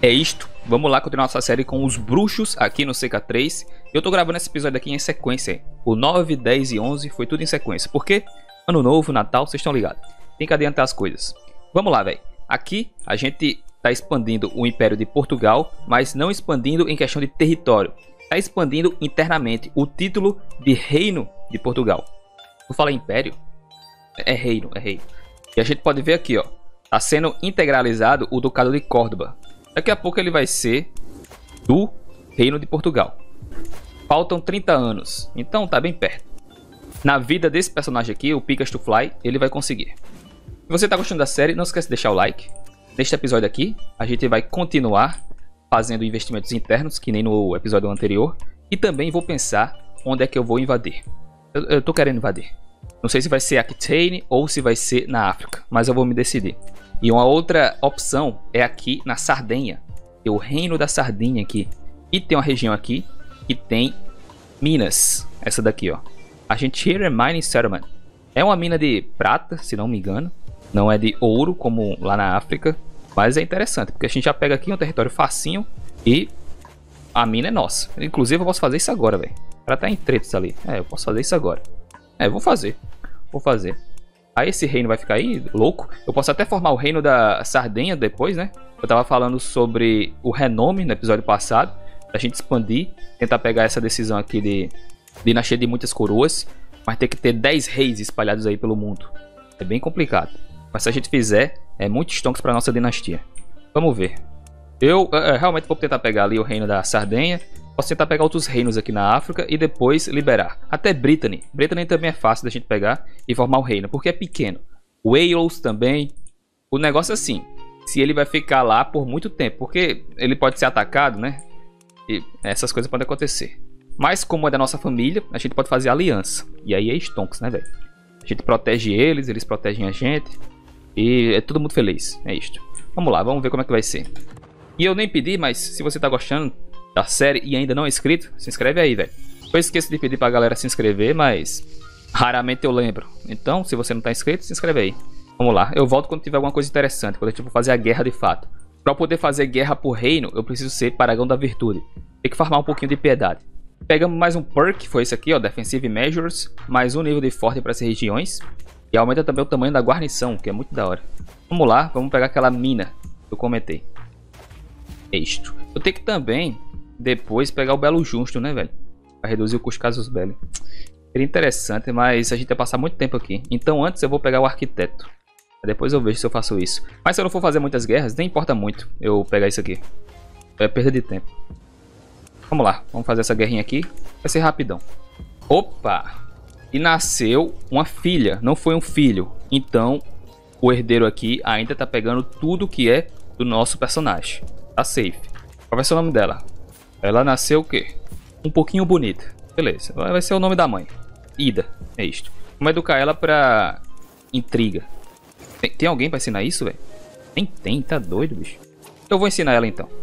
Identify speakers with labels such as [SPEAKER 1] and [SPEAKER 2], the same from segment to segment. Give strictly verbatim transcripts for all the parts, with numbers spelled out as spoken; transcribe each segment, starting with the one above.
[SPEAKER 1] É isto, vamos lá continuar nossa série com os bruxos aqui no C K três. Eu tô gravando esse episódio aqui em sequência. O nove, dez e onze foi tudo em sequência. Por quê? Ano novo, Natal, vocês estão ligados. Tem que adiantar as coisas. Vamos lá, velho. Aqui a gente tá expandindo o Império de Portugal, mas não expandindo em questão de território. Tá expandindo internamente o título de Reino de Portugal. Eu falei Império? É reino, é reino. E a gente pode ver aqui, ó. Tá sendo integralizado o Ducado de Córdoba. Daqui a pouco ele vai ser do Reino de Portugal. Faltam trinta anos, então tá bem perto. Na vida desse personagem aqui, o Picas to Fly, ele vai conseguir. Se você tá gostando da série, não esquece de deixar o like. Neste episódio aqui, a gente vai continuar fazendo investimentos internos, que nem no episódio anterior. E também vou pensar onde é que eu vou invadir. Eu, eu tô querendo invadir. Não sei se vai ser Aquitaine ou se vai ser na África, mas eu vou me decidir. E uma outra opção é aqui na Sardenha. Tem o Reino da Sardinha aqui. E tem uma região aqui que tem minas. Essa daqui, ó. Argentina Mining Settlement. É uma mina de prata, se não me engano. Não é de ouro, como lá na África. Mas é interessante, porque a gente já pega aqui um território facinho e a mina é nossa. Inclusive eu posso fazer isso agora, velho. Ela tá em tretos ali. É, eu posso fazer isso agora. É, eu vou fazer. Vou fazer. Aí esse reino vai ficar aí, louco. Eu posso até formar o reino da Sardenha depois, né? Eu tava falando sobre o renome no episódio passado. A gente expandir, tentar pegar essa decisão aqui de dinastia de muitas coroas. Mas ter que ter dez reis espalhados aí pelo mundo. É bem complicado. Mas se a gente fizer, é muitos tonks pra nossa dinastia. Vamos ver. Eu é, realmente vou tentar pegar ali o reino da Sardenha. Posso tentar pegar outros reinos aqui na África e depois liberar. Até Brittany. Brittany também é fácil da gente pegar e formar o reino, porque é pequeno. Wales também. O negócio é assim, se ele vai ficar lá por muito tempo, porque ele pode ser atacado, né? E essas coisas podem acontecer. Mas como é da nossa família, a gente pode fazer aliança. E aí é stonks, né, velho? A gente protege eles, eles protegem a gente. E é todo mundo feliz. É isto. Vamos lá, vamos ver como é que vai ser. E eu nem pedi, mas se você tá gostando da série e ainda não é inscrito, se inscreve aí, velho. Eu esqueço de pedir pra galera se inscrever, mas raramente eu lembro. Então, se você não tá inscrito, se inscreve aí. Vamos lá, eu volto quando tiver alguma coisa interessante, quando eu tipo fazer a guerra de fato. Pra poder fazer guerra por reino, eu preciso ser Paragão da Virtude. Tem que farmar um pouquinho de piedade. Pegamos mais um perk, foi esse aqui, ó, Defensive Measures. Mais um nível de forte para essas regiões. E aumenta também o tamanho da guarnição, que é muito da hora. Vamos lá, vamos pegar aquela mina que eu comentei. É isto. Eu tenho que também depois pegar o Belo Justo, né, velho? Pra reduzir o custo casus belli. Seria interessante, mas a gente vai passar muito tempo aqui. Então antes eu vou pegar o arquiteto. Depois eu vejo se eu faço isso. Mas se eu não for fazer muitas guerras, nem importa muito eu pegar isso aqui. É perda de tempo. Vamos lá, vamos fazer essa guerrinha aqui. Vai ser rapidão. Opa! E nasceu uma filha, não foi um filho. Então o herdeiro aqui ainda tá pegando tudo que é do nosso personagem. Tá safe. Qual vai ser o nome dela? Ela nasceu o quê? Um pouquinho bonita. Beleza, vai ser o nome da mãe. Ida, é isto. Vamos educar ela pra intriga. Tem, tem alguém pra ensinar isso, velho? Nem tem, tá doido, bicho. Eu vou ensinar ela então.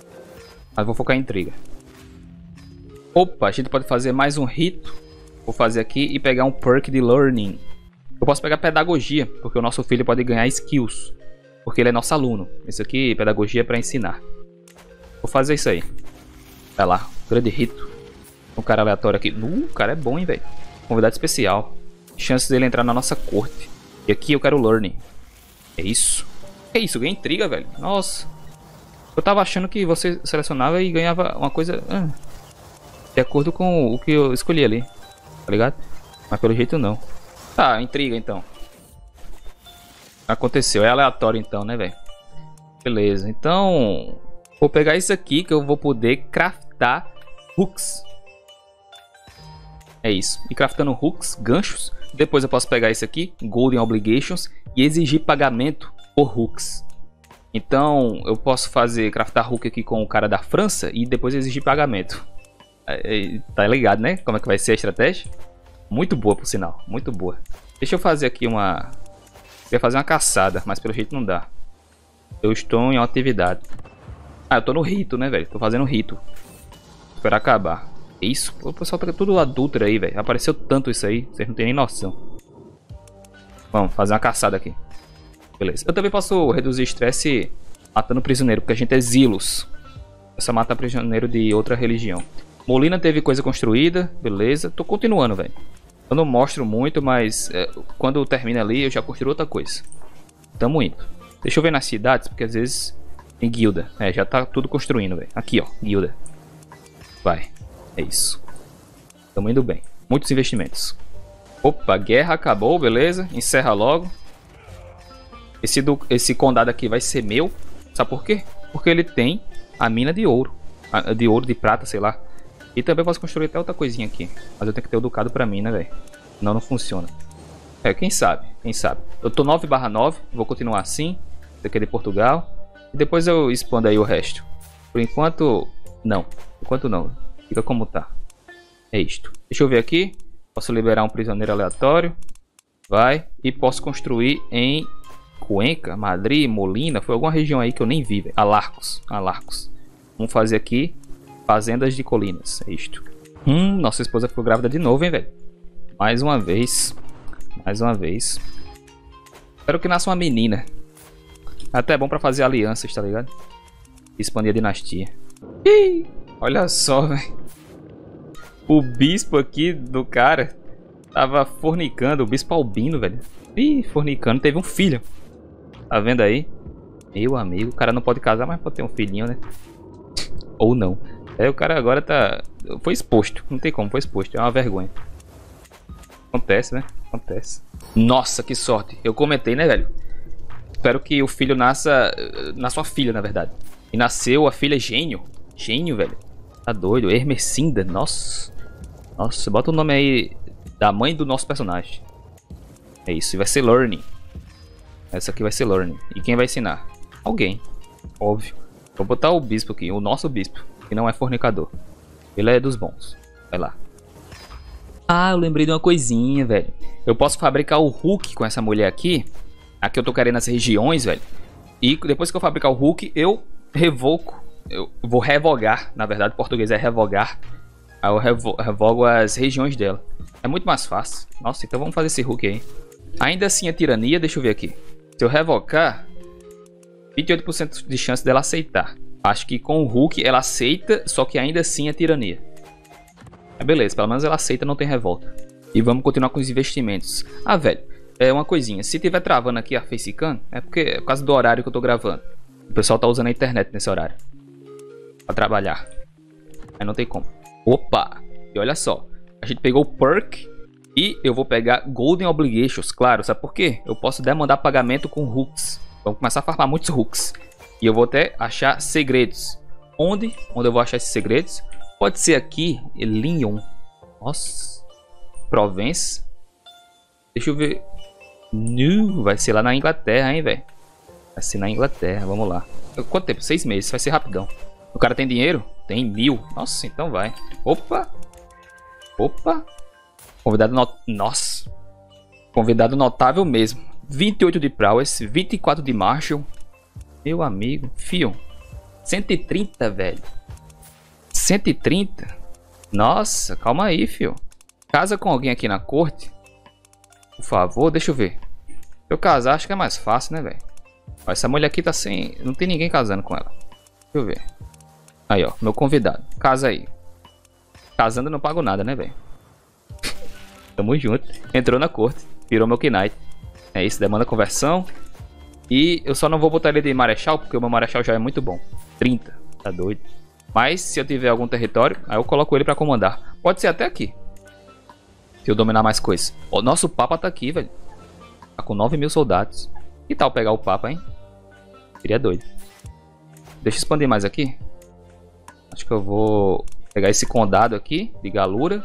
[SPEAKER 1] Mas vou focar em intriga. Opa, a gente pode fazer mais um rito. Vou fazer aqui e pegar um perk de learning. Eu posso pegar pedagogia, porque o nosso filho pode ganhar skills. Porque ele é nosso aluno. Isso aqui, pedagogia é pra ensinar. Vou fazer isso aí. Vai lá, grande rito. Um cara aleatório aqui. Uh, o cara é bom, hein, velho. Convidado especial. Chances dele entrar na nossa corte. E aqui eu quero learning. É isso. É isso, ganhei intriga, velho. Nossa. Eu tava achando que você selecionava e ganhava uma coisa... Ah, de acordo com o que eu escolhi ali. Tá ligado? Mas pelo jeito não. Tá, intriga então. Aconteceu. É aleatório então, né, velho? Beleza. Então... vou pegar isso aqui que eu vou poder craftar hooks. É isso. E craftando hooks, ganchos. Depois eu posso pegar isso aqui, Golden Obligations, e exigir pagamento por hooks. Então eu posso fazer craftar hook aqui com o cara da França e depois exigir pagamento. É, tá ligado, né? Como é que vai ser a estratégia? Muito boa, por sinal. Muito boa. Deixa eu fazer aqui uma... eu ia fazer uma caçada, mas pelo jeito não dá. Eu estou em uma atividade. Ah, eu tô no rito, né, velho? Tô fazendo rito. Vou esperar acabar. Isso, o pessoal tá tudo adulto aí, velho. Apareceu tanto isso aí, vocês não tem nem noção. Vamos fazer uma caçada aqui. Beleza. Eu também posso reduzir estresse Matando prisioneiro, porque a gente é Zilos. Essa mata prisioneiro de outra religião. Molina teve coisa construída, beleza. Tô continuando, velho. Eu não mostro muito, mas é, quando termina ali eu já construo outra coisa. Tamo indo. Deixa eu ver nas cidades, porque às vezes tem guilda. É, já tá tudo construindo, velho. Aqui, ó, guilda. Vai. É isso. Tamo indo bem. Muitos investimentos. Opa, guerra acabou, beleza. Encerra logo. Esse, do, esse condado aqui vai ser meu. Sabe por quê? Porque ele tem a mina de ouro. A, de ouro, de prata, sei lá. E também posso construir até outra coisinha aqui. Mas eu tenho que ter o ducado pra mim, né, velho? Senão não funciona. É, quem sabe? Quem sabe? Eu tô nove barra nove. Vou continuar assim. Isso aqui é de Portugal. E depois eu expando aí o resto. Por enquanto, não. Por enquanto não. Fica como tá. É isto. Deixa eu ver aqui. Posso liberar um prisioneiro aleatório. Vai. E posso construir em Cuenca, Madrid, Molina. Foi alguma região aí que eu nem vi, velho. Alarcos. Alarcos. Vamos fazer aqui fazendas de colinas. É isto. Hum, nossa esposa ficou grávida de novo, hein, velho. Mais uma vez. Mais uma vez. Espero que nasça uma menina. Até é bom pra fazer alianças, tá ligado? Expandir a dinastia. Ih, olha só, velho. O bispo aqui do cara tava fornicando. O bispo albino, velho. Ih, fornicando. Teve um filho. Tá vendo aí? Meu amigo. O cara não pode casar, mas pode ter um filhinho, né? Ou não. É, o cara agora tá... Foi exposto. Não tem como, foi exposto. É uma vergonha. Acontece, né? Acontece. Nossa, que sorte. Eu comentei, né, velho? Espero que o filho nasça... Na sua filha, na verdade. E nasceu a filha Gênio. Gênio, velho. Tá doido. Hermecinda. Nossa. Nossa, bota o nome aí da mãe do nosso personagem. É isso. E vai ser Learning. Essa aqui vai ser Learning. E quem vai ensinar? Alguém. Óbvio. Vou botar o bispo aqui. O nosso bispo. Que não é fornicador. Ele é dos bons. Vai lá. Ah, eu lembrei de uma coisinha, velho. Eu posso fabricar o Hulk com essa mulher aqui. Aqui eu tô querendo as regiões, velho. E depois que eu fabricar o Hulk, eu revoco. Eu vou revogar. Na verdade, em português é revogar. Aí eu revo revogo as regiões dela. É muito mais fácil. Nossa, então vamos fazer esse Hulk aí. Ainda assim a tirania, deixa eu ver aqui. Se eu revocar, vinte e oito por cento de chance dela aceitar. Acho que com o Hulk ela aceita, só que ainda assim é tirania. É beleza, pelo menos ela aceita, não tem revolta. E vamos continuar com os investimentos. Ah, velho, é uma coisinha. Se tiver travando aqui a Facecam, é porque é por causa do horário que eu tô gravando. O pessoal tá usando a internet nesse horário. Pra trabalhar. Aí não tem como. Opa! E olha só. A gente pegou o perk e eu vou pegar Golden Obligations. Claro, sabe por quê? Eu posso demandar pagamento com hooks. Vamos começar a farmar muitos hooks. E eu vou até achar segredos. Onde? Onde eu vou achar esses segredos? Pode ser aqui, Lyon. Nossa. Provence. Deixa eu ver. No, vai ser lá na Inglaterra, hein, velho. Vai ser na Inglaterra, vamos lá. Quanto tempo? Seis meses, vai ser rapidão. O cara tem dinheiro? Tem mil. Nossa, então vai. Opa. Opa. Convidado not... Nossa. Convidado notável mesmo. vinte e oito de prowess, vinte e quatro de marshal. Meu amigo. Fio. cento e trinta, velho. cento e trinta? Nossa, calma aí, fio. Casa com alguém aqui na corte. Por favor, deixa eu ver. Se eu casar, acho que é mais fácil, né, velho? Essa mulher aqui tá sem... Não tem ninguém casando com ela. Deixa eu ver. Aí, ó. Meu convidado. Casa aí. Casando eu não pago nada, né, velho? Tamo junto. Entrou na corte. Virou meu Knight. É isso. Demanda conversão. E eu só não vou botar ele de Marechal, porque o meu Marechal já é muito bom. trinta. Tá doido. Mas se eu tiver algum território, aí eu coloco ele pra comandar. Pode ser até aqui. Se eu dominar mais coisas. O nosso Papa tá aqui, velho. Tá com nove mil soldados. Que tal pegar o Papa, hein? Seria doido. Deixa eu expandir mais aqui. Acho que eu vou pegar esse condado aqui, de Galura.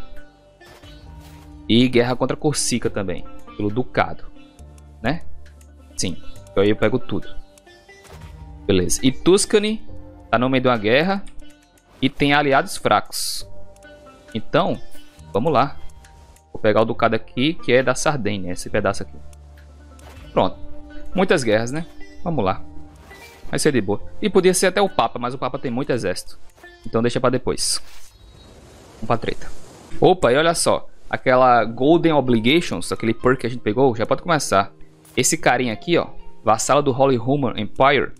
[SPEAKER 1] E guerra contra Corsica também. Pelo ducado. Né? Sim. Aí eu pego tudo. Beleza. E Tuscany tá no meio de uma guerra. E tem aliados fracos. Então, vamos lá. Vou pegar o ducado aqui, que é da Sardenha. Esse pedaço aqui. Pronto. Muitas guerras, né? Vamos lá. Vai ser de boa. E podia ser até o Papa, mas o Papa tem muito exército. Então deixa pra depois. Vamos pra treta. Opa, e olha só. Aquela Golden Obligations, aquele perk que a gente pegou, já pode começar. Esse carinha aqui, ó. Vassalo do Holy Roman Empire.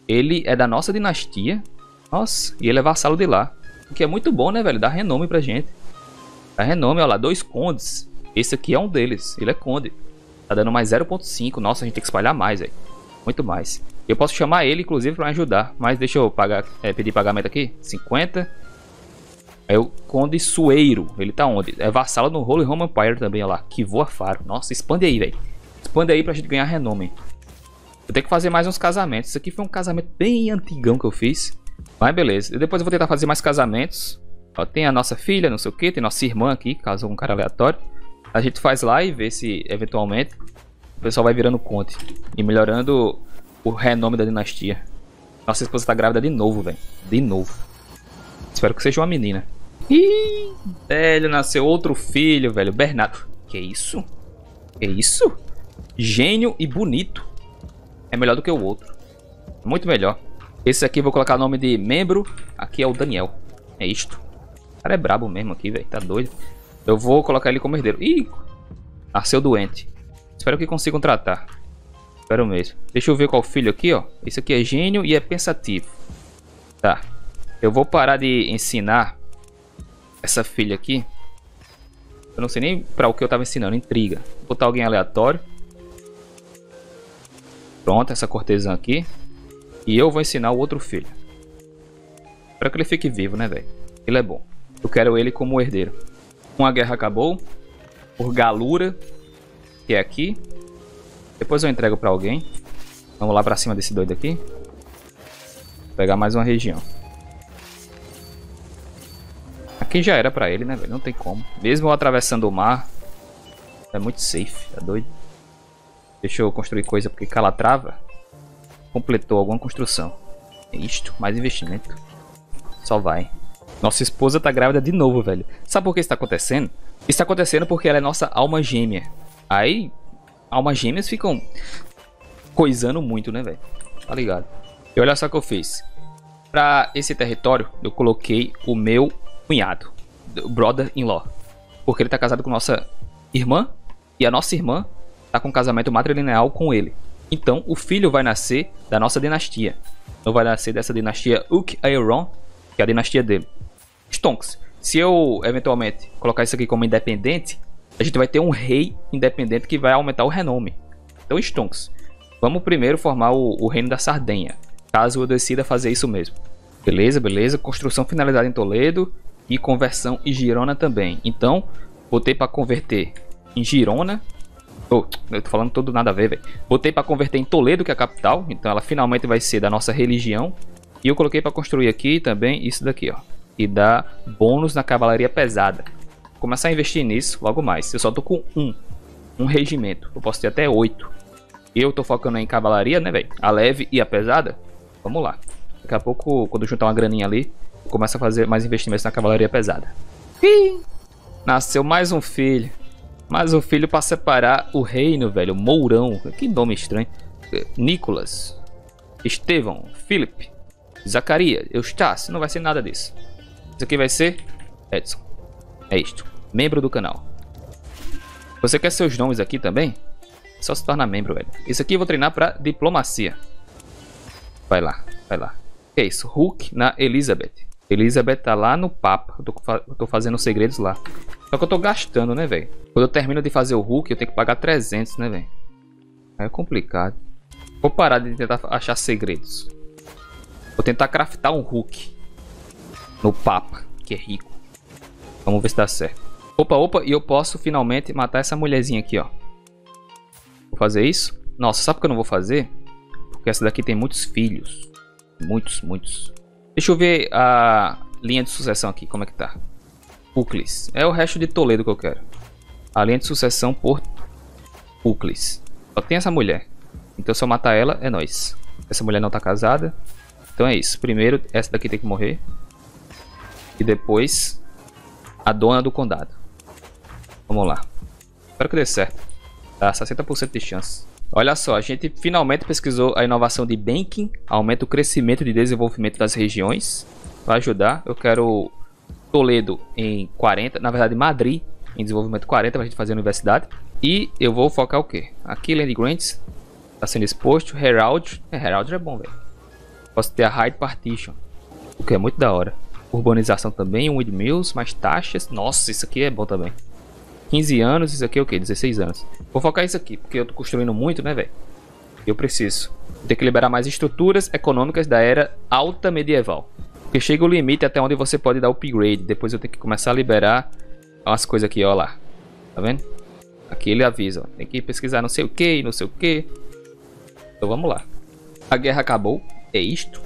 [SPEAKER 1] Ele é da nossa dinastia. Nossa, e ele é vassalo de lá. O que é muito bom, né, velho? Dá renome pra gente. Dá renome, olha lá, dois condes. Esse aqui é um deles, ele é conde. Tá dando mais zero ponto cinco. Nossa, a gente tem que espalhar mais, velho. Muito mais. Eu posso chamar ele, inclusive, pra me ajudar. Mas deixa eu pagar, é, pedir pagamento aqui. cinquenta. É o Conde Sueiro. Ele tá onde? É vassalo no Holy Roman Empire também, olha lá. Que voa faro. Nossa, expande aí, velho. Expande aí pra gente ganhar renome. Eu tenho que fazer mais uns casamentos. Isso aqui foi um casamento bem antigão que eu fiz. Mas beleza. E depois eu vou tentar fazer mais casamentos. Ó, tem a nossa filha, não sei o que. Tem nossa irmã aqui, caso um cara aleatório. A gente faz lá e vê se, eventualmente, o pessoal vai virando conde. E melhorando o renome da dinastia. Nossa esposa tá grávida de novo, velho. De novo. Espero que seja uma menina. Ih, velho, nasceu outro filho, velho. Bernardo. Que isso? Que isso? Gênio e bonito. É melhor do que o outro. Muito melhor. Esse aqui eu vou colocar o nome de membro. Aqui é o Daniel. É isto. O cara é brabo mesmo aqui, velho. Tá doido. Eu vou colocar ele como herdeiro. Ih, nasceu doente. Espero que consigam tratar. Espero mesmo. Deixa eu ver qual filho aqui, ó. Esse aqui é gênio e é pensativo. Tá. Eu vou parar de ensinar essa filha aqui. Eu não sei nem pra o que eu tava ensinando. Intriga. Vou botar alguém aleatório. Pronto, essa cortesã aqui. E eu vou ensinar o outro filho. Espero que ele fique vivo, né, velho? Ele é bom. Eu quero ele como herdeiro. Uma guerra acabou. Por Galura. Que é aqui. Depois eu entrego pra alguém. Vamos lá pra cima desse doido aqui. Vou pegar mais uma região. Aqui já era pra ele, né, velho? Não tem como. Mesmo eu atravessando o mar. É muito safe, tá doido? Deixa eu construir coisa porque Calatrava completou alguma construção. É isto, mais investimento. Só vai. Nossa esposa tá grávida de novo, velho. Sabe por que isso tá acontecendo? Isso tá acontecendo porque ela é nossa alma gêmea. Aí, almas gêmeas ficam coisando muito, né, velho? Tá ligado? E olha só o que eu fiz. Pra esse território, eu coloquei o meu cunhado, o brother-in-law. Porque ele tá casado com nossa irmã. E a nossa irmã tá com um casamento matrilineal com ele. Então, o filho vai nascer da nossa dinastia. Não vai nascer dessa dinastia Uk-Aeron, que é a dinastia dele. Stonks, se eu eventualmente colocar isso aqui como independente, a gente vai ter um rei independente que vai aumentar o renome. Então, Stonks, vamos primeiro formar o, o reino da Sardenha, caso eu decida fazer isso mesmo. Beleza, beleza. Construção finalizada em Toledo e conversão em Girona também. Então, botei para converter em Girona. Oh, eu tô falando tudo nada a ver, velho. Botei para converter em Toledo, que é a capital. Então, ela finalmente vai ser da nossa religião. E eu coloquei para construir aqui também isso daqui, ó. E dá bônus na cavalaria pesada. Vou começar a investir nisso logo mais. Eu só tô com um. Um regimento. Eu posso ter até oito. Eu tô focando em cavalaria, né, velho? A leve e a pesada. Vamos lá. Daqui a pouco, quando juntar uma graninha ali, eu começo a fazer mais investimentos na cavalaria pesada. Ih, nasceu mais um filho. Mais um filho pra separar o reino, velho. Mourão. Que nome estranho. Nicolas. Estevão. Felipe. Zacarias. Eustácio. Não vai ser nada disso. Isso aqui vai ser Edson. É isto. Membro do canal. Você quer seus nomes aqui também? Só se torna membro, velho. Isso aqui eu vou treinar pra diplomacia. Vai lá. Vai lá. Que é isso? Hulk na Elizabeth. Elizabeth tá lá no Papa. Eu tô, eu tô fazendo segredos lá. Só que eu tô gastando, né, velho? Quando eu termino de fazer o Hulk, eu tenho que pagar trezentos, né, velho? É complicado. Vou parar de tentar achar segredos. Vou tentar craftar um Hulk no Papa, que é rico. Vamos ver se dá certo. Opa, opa, e eu posso finalmente matar essa mulherzinha aqui, ó. Vou fazer isso? Nossa, sabe por que eu não vou fazer? Porque essa daqui tem muitos filhos. Muitos, muitos. Deixa eu ver a linha de sucessão aqui, como é que tá. Uclis. É o resto de Toledo que eu quero. A linha de sucessão por Uclis. Só tem essa mulher. Então se eu matar ela, é nóis. Essa mulher não tá casada. Então é isso. Primeiro, essa daqui tem que morrer. E depois, a dona do condado. Vamos lá. Espero que dê certo. Tá, sessenta por cento de chance. Olha só, a gente finalmente pesquisou a inovação de banking. Aumenta o crescimento e desenvolvimento das regiões. Vai ajudar. Eu quero Toledo em quarenta. Na verdade, Madrid em desenvolvimento quarenta. Pra gente fazer a universidade. E eu vou focar o quê? Aqui, Land Grants. Tá sendo exposto. Herald. É, Herald é bom, velho. Posso ter a Hide Partition, o que é muito da hora. Urbanização também, Windmills, mais taxas. Nossa, isso aqui é bom também. quinze anos, isso aqui é o que? dezesseis anos. Vou focar isso aqui, porque eu tô construindo muito, né, velho? Eu preciso. Vou ter que liberar mais estruturas econômicas da era alta medieval. Porque chega o limite até onde você pode dar upgrade. Depois eu tenho que começar a liberar umas coisas aqui, ó lá. Tá vendo? Aqui ele avisa, ó. Tem que pesquisar não sei o que, não sei o que. Então vamos lá. A guerra acabou. É isto.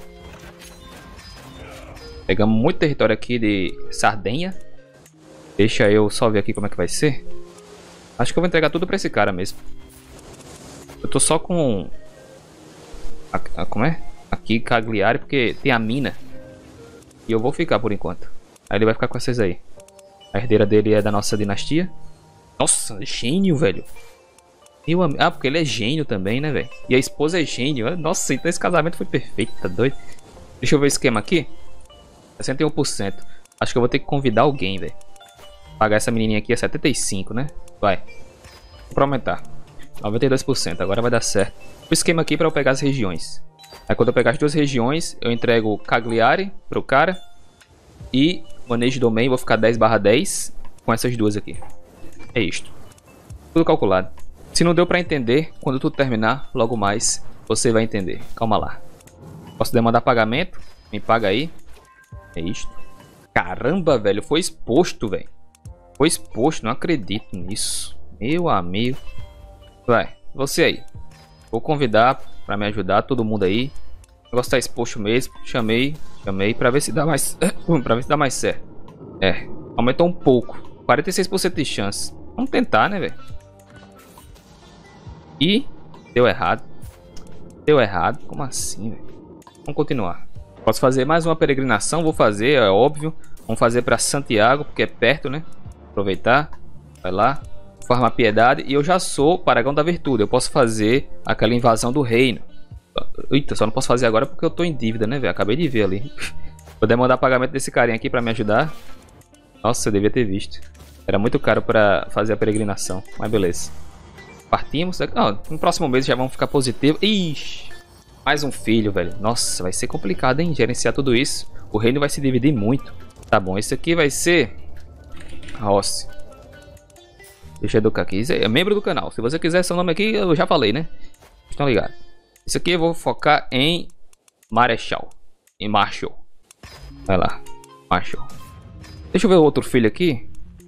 [SPEAKER 1] Pegamos muito território aqui de Sardenha. Deixa eu só ver aqui como é que vai ser. Acho que eu vou entregar tudo pra esse cara mesmo. Eu tô só com... A, a, como é? Aqui Cagliari, porque tem a mina. E eu vou ficar por enquanto. Aí ele vai ficar com essas aí. A herdeira dele é da nossa dinastia. Nossa, gênio, velho. Meu am... Ah, porque ele é gênio também, né, velho? E a esposa é gênio. Nossa, então esse casamento foi perfeito, tá doido? Deixa eu ver o esquema aqui. sessenta e um por cento. Acho que eu vou ter que convidar alguém, velho. Pagar essa menininha aqui é setenta e cinco, né? Vai. Vou pra aumentar. noventa e dois por cento. Agora vai dar certo. O esquema aqui para eu pegar as regiões. Aí quando eu pegar as duas regiões, eu entrego Cagliari pro cara. E manejo domain, vou ficar dez barra dez com essas duas aqui. É isto. Tudo calculado. Se não deu pra entender, quando tudo terminar, logo mais você vai entender. Calma lá. Posso demandar pagamento? Me paga aí. É isto. Caramba, velho. Foi exposto, velho. Foi exposto. Não acredito nisso. Meu amigo. Vai. Você aí. Vou convidar pra me ajudar. Todo mundo aí. O negócio tá exposto mesmo. Chamei. Chamei pra ver se dá mais... pra ver se dá mais certo. É. Aumentou um pouco. quarenta e seis por cento de chance. Vamos tentar, né, velho? E... Deu errado. Deu errado. Como assim, velho? Vamos continuar. Posso fazer mais uma peregrinação, vou fazer, é óbvio. Vamos fazer para Santiago, porque é perto, né? Aproveitar. Vai lá. Farmar piedade. E eu já sou Paragão da Virtude. Eu posso fazer aquela invasão do reino. Eita, só não posso fazer agora porque eu tô em dívida, né, velho? Acabei de ver ali. Vou demandar pagamento desse carinha aqui para me ajudar. Nossa, eu devia ter visto. Era muito caro para fazer a peregrinação. Mas beleza. Partimos. Não, no próximo mês já vamos ficar positivo. Ixi. Mais um filho, velho. Nossa, vai ser complicado, hein? Gerenciar tudo isso. O reino vai se dividir muito. Tá bom, esse aqui vai ser... Rossi. Deixa eu educar aqui. Isso é membro do canal. Se você quiser seu nome aqui, eu já falei, né? Estão ligados. Esse aqui eu vou focar em... Marechal. Em Marshall. Vai lá. Marshall. Deixa eu ver o outro filho aqui.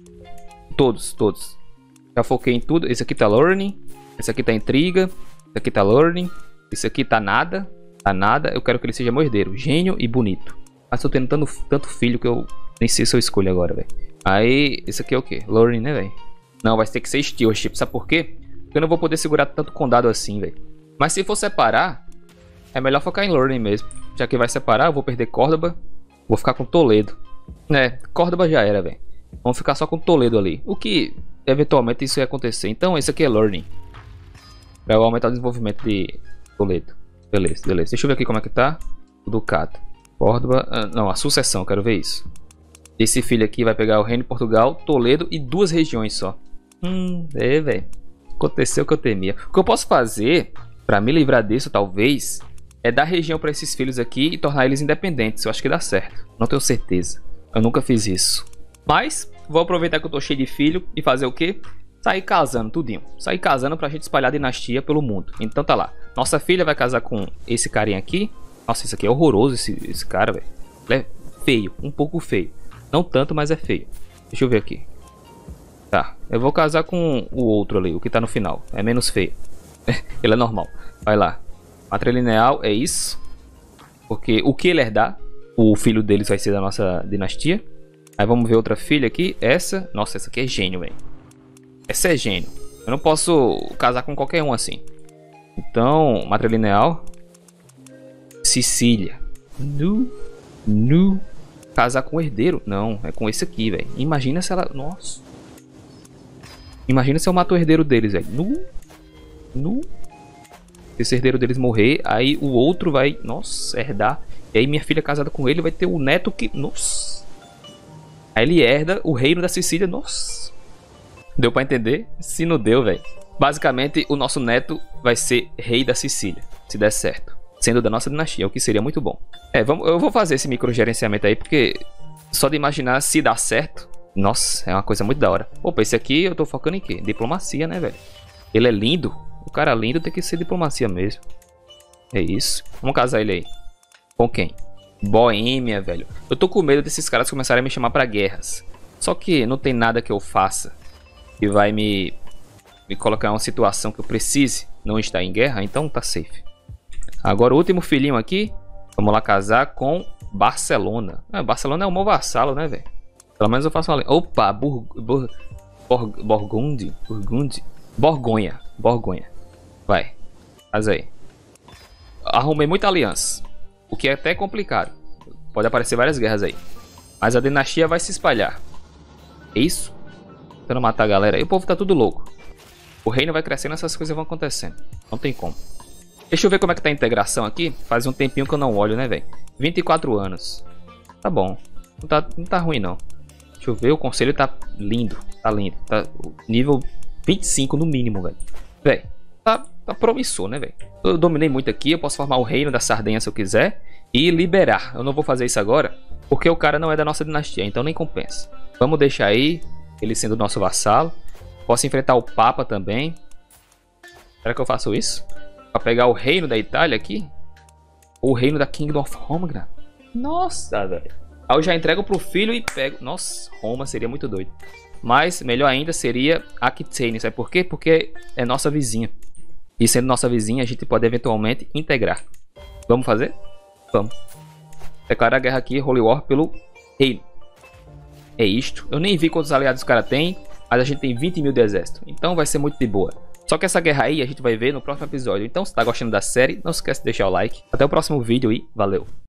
[SPEAKER 1] Todos, todos. Já foquei em tudo. Esse aqui tá learning. Esse aqui tá intriga. Esse aqui tá learning. Esse aqui tá nada. Tá nada. Eu quero que ele seja meu herdeiro. Gênio e bonito. Mas tô tendo tanto, tanto filho que eu nem sei se eu escolho agora, velho. Aí, esse aqui é o quê? Learning, né, velho? Não, vai ter que ser stewardship. Sabe por quê? Porque eu não vou poder segurar tanto condado assim, velho. Mas se for separar, é melhor focar em learning mesmo. Já que vai separar, eu vou perder Córdoba. Vou ficar com Toledo. É, Córdoba já era, velho. Vamos ficar só com Toledo ali. O que, eventualmente, isso ia acontecer. Então, esse aqui é learning. Pra eu aumentar o desenvolvimento de Toledo. Beleza, beleza. Deixa eu ver aqui como é que tá. O Ducado. Córdoba. Ah, não, a sucessão, quero ver isso. Esse filho aqui vai pegar o Reino de Portugal, Toledo e duas regiões só. Hum, é, velho. Aconteceu o que eu temia. O que eu posso fazer, pra me livrar disso, talvez, é dar região pra esses filhos aqui e tornar eles independentes. Eu acho que dá certo. Não tenho certeza. Eu nunca fiz isso. Mas, vou aproveitar que eu tô cheio de filho e fazer o quê? Sair casando, tudinho. Sair casando pra gente espalhar a dinastia pelo mundo. Então tá lá. Nossa filha vai casar com esse carinha aqui. Nossa, isso aqui é horroroso, esse, esse cara, velho. Ele é feio, um pouco feio. Não tanto, mas é feio. Deixa eu ver aqui. Tá, eu vou casar com o outro ali, o que tá no final. É menos feio. Ele é normal. Vai lá. Matrilineal é isso. Porque o que ele herdar, o filho deles vai ser da nossa dinastia. Aí vamos ver outra filha aqui. Essa. Nossa, essa aqui é gênio, velho. Essa é gênio. Eu não posso casar com qualquer um assim. Então, matrilineal. Sicília. Nu. Nu. Casar com o herdeiro? Não, é com esse aqui, velho. Imagina se ela... Nossa. Imagina se eu mato o herdeiro deles, velho. Nu. Nu. Se esse herdeiro deles morrer, aí o outro vai... Nossa, herdar. E aí minha filha casada com ele vai ter o neto que... Nossa. Aí ele herda o reino da Sicília. Nossa. Deu pra entender? Se não deu, velho. Basicamente, o nosso neto vai ser rei da Sicília. Se der certo. sendo da nossa dinastia, o que seria muito bom. É, vamos, eu vou fazer esse microgerenciamento aí, porque só de imaginar se dá certo, nossa, é uma coisa muito da hora. Opa, esse aqui eu tô focando em quê? Diplomacia, né, velho? Ele é lindo. O cara lindo tem que ser diplomacia mesmo. É isso. Vamos casar ele aí. Com quem? Boêmia, velho. Eu tô com medo desses caras começarem a me chamar pra guerras. Só que não tem nada que eu faça que vai me, me colocar em uma situação que eu precise não estar em guerra, então tá safe. Agora o último filhinho aqui. Vamos lá casar com Barcelona. Ah, Barcelona é o meu vassalo, né, velho? Pelo menos eu faço uma... Opa, Bur... Bur... Bor... Borgundi. Burgundi. Borgonha. Borgonha. Vai. Casa aí. Arrumei muita aliança. O que é até complicado. Pode aparecer várias guerras aí. Mas a dinastia vai se espalhar. É isso? Tentando matar a galera aí. O povo tá tudo louco. O reino vai crescendo, essas coisas vão acontecendo. Não tem como. Deixa eu ver como é que tá a integração aqui. Faz um tempinho que eu não olho, né, velho? vinte e quatro anos. Tá bom. Não tá, não tá ruim, não. Deixa eu ver. O conselho tá lindo. Tá lindo. Tá nível vinte e cinco no mínimo, velho. Velho. Tá, tá promissor, né, velho? Eu dominei muito aqui. Eu posso formar o reino da Sardenha se eu quiser. E liberar. Eu não vou fazer isso agora. Porque o cara não é da nossa dinastia. Então nem compensa. Vamos deixar aí. Ele sendo nosso vassalo. Posso enfrentar o Papa também. Será que eu faço isso? Pra pegar o reino da Itália aqui? Ou o reino da Kingdom of Rome, cara? Nossa, velho. Aí eu já entrego pro filho e pego... Nossa, Roma seria muito doido. Mas, melhor ainda, seria Aquitaine. Sabe por quê? Porque é nossa vizinha. E sendo nossa vizinha, a gente pode eventualmente integrar. Vamos fazer? Vamos. Declarar a guerra aqui, Holy War, pelo reino. É isto. Eu nem vi quantos aliados os caras têm. Mas a gente tem vinte mil de exército. Então vai ser muito de boa. Só que essa guerra aí a gente vai ver no próximo episódio. Então se tá gostando da série, não esquece de deixar o like. Até o próximo vídeo e valeu!